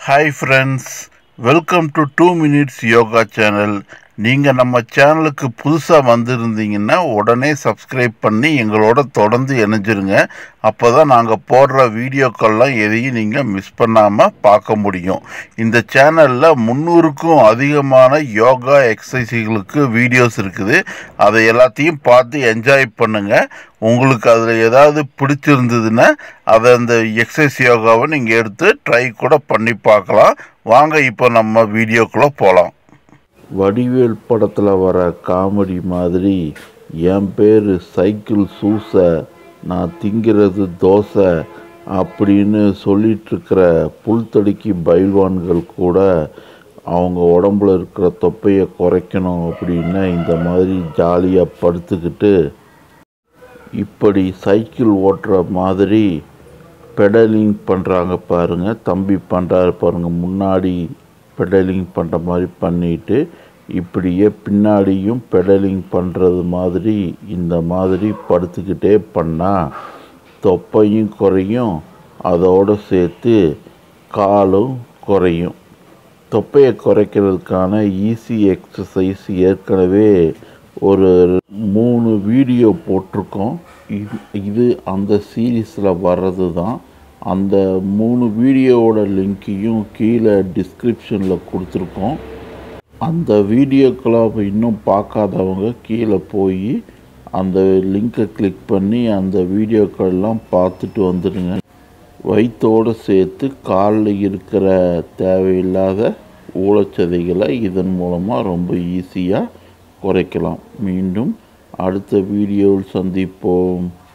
Hi friends, welcome to 2 minutes yoga channel. நீங்க நம்ம சேனலுக்கு புதுசா வந்திருந்தீங்கன்னா உடனே சப்ஸ்கிரைப் பண்ணி எங்களோட தொடர்ந்து இணைஞ்சிருங்க. அப்பதான் நாங்க போடுற வீடியோக்கள்லாம் எதையும் நீங்க மிஸ் பண்ணாம பார்க்க முடியும். இந்த சேனல்ல 300க்கும் அதிகமான யோகா எக்ஸசைஸ்களுக்கு வீடியோஸ் இருக்குது. அதை எல்லாத்தையும் பார்த்து என்ஜாய் பண்ணுங்க. உங்களுக்கு அதில் ஏதாவது பிடிச்சிருந்ததுன்னா அதை அந்த எக்ஸசைஸ் யோகாவை நீங்கள் எடுத்து ட்ரை கூட பண்ணி பார்க்கலாம். வாங்க இப்போ நம்ம வீடியோக்குள்ளே போகலாம். வடிவேல் படத்தில் வர காமெடி மாதிரி என் பேர் சைக்கிள் சூசை, நான் திங்கிறது தோசை அப்படின்னு சொல்லிகிட்ருக்கிற புல்தடுக்கி பைல்வான்கள் கூட அவங்க உடம்புல இருக்கிற தொப்பையை குறைக்கணும் அப்படின்னா இந்த மாதிரி ஜாலியாக படுத்துக்கிட்டு இப்படி சைக்கிள் ஓட்டுற மாதிரி பெடலிங் பண்ணுறாங்க பாருங்கள். தம்பி பண்ணுறாரு பாருங்கள், முன்னாடி பெடலிங் பண்ணுற மாதிரி பண்ணிட்டு இப்படியே பின்னாடியும் பெடலிங் பண்ணுறது மாதிரி இந்த மாதிரி படுத்துக்கிட்டே பண்ணால் தொப்பையும் குறையும், அதோடு சேர்த்து காலும் குறையும். தொப்பையை குறைக்கிறதுக்கான ஈஸி எக்ஸசைஸ் ஏற்கனவே ஒரு 3 வீடியோ போட்டிருக்கோம். இது அந்த சீரீஸில் வர்றது தான். அந்த 3 வீடியோவோட லிங்க்கையும் கீழே டிஸ்கிரிப்ஷனில் கொடுத்துருக்கோம். அந்த வீடியோக்கெல்லாம் இன்னும் பார்க்காதவங்க கீழே போய் அந்த லிங்கை கிளிக் பண்ணி அந்த வீடியோக்கள்லாம் பார்த்துட்டு வந்துடுங்க. வயிற்றோடு சேர்த்து காலில் இருக்கிற தேவையில்லாத ஊழச்சதைகளை இதன் மூலமாக ரொம்ப ஈஸியாக குறைக்கலாம். மீண்டும் அடுத்த வீடியோவில் சந்திப்போம்.